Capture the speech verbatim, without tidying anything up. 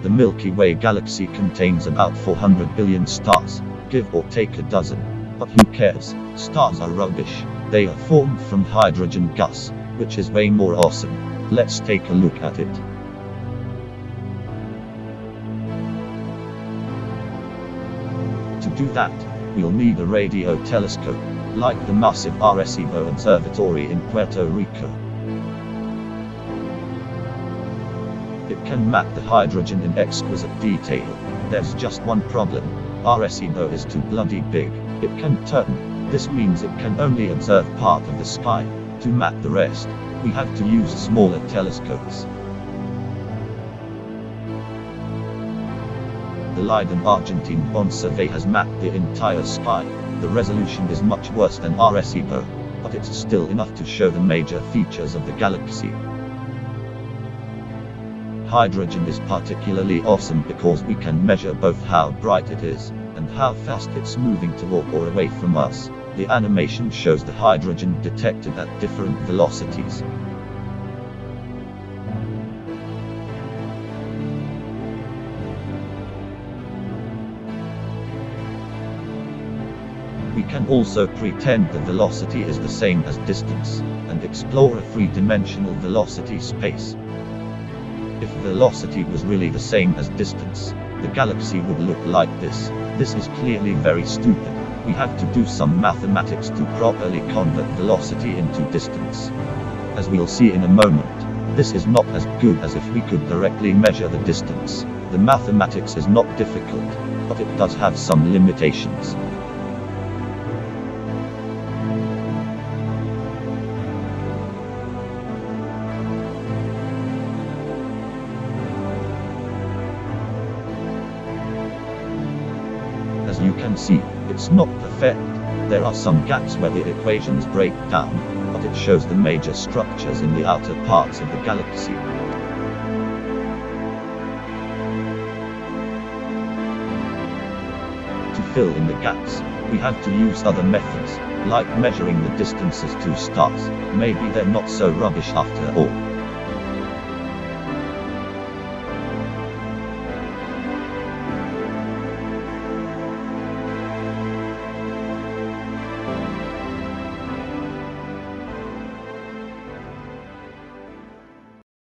The Milky Way galaxy contains about four hundred billion stars, give or take a dozen. But who cares? Stars are rubbish. They are formed from hydrogen gas, which is way more awesome. Let's take a look at it. To do that, we'll need a radio telescope, like the massive Arecibo Observatory in Puerto Rico. It can map the hydrogen in exquisite detail. There's just one problem. Arecibo is too bloody big. It can turn. This means it can only observe part of the sky. To map the rest, we have to use smaller telescopes. The Leiden Argentine Bond Survey has mapped the entire sky. The resolution is much worse than Arecibo, but it's still enough to show the major features of the galaxy. Hydrogen is particularly awesome because we can measure both how bright it is, and how fast it's moving toward or away from us. The animation shows the hydrogen detected at different velocities. We can also pretend the velocity is the same as distance, and explore a three-dimensional velocity space. If velocity was really the same as distance, the galaxy would look like this. This is clearly very stupid. We have to do some mathematics to properly convert velocity into distance. As we'll see in a moment, this is not as good as if we could directly measure the distance. The mathematics is not difficult, but it does have some limitations. As you can see, it's not perfect. There are some gaps where the equations break down, but it shows the major structures in the outer parts of the galaxy. To fill in the gaps, we have to use other methods, like measuring the distances to stars. Maybe they're not so rubbish after all.